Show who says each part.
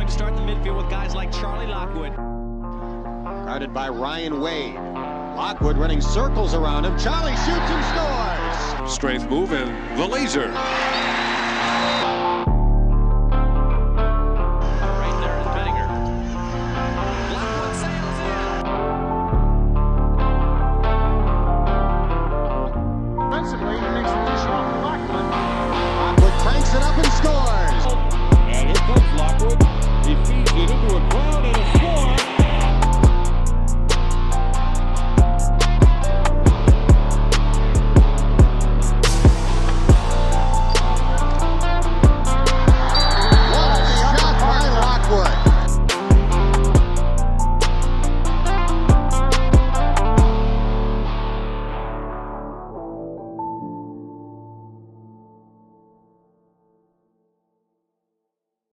Speaker 1: to start in the midfield with guys like Charlie Lockwood.
Speaker 2: Guarded by Ryan Wade. Lockwood running circles around him. Charlie shoots and scores.
Speaker 3: Strength move and the laser.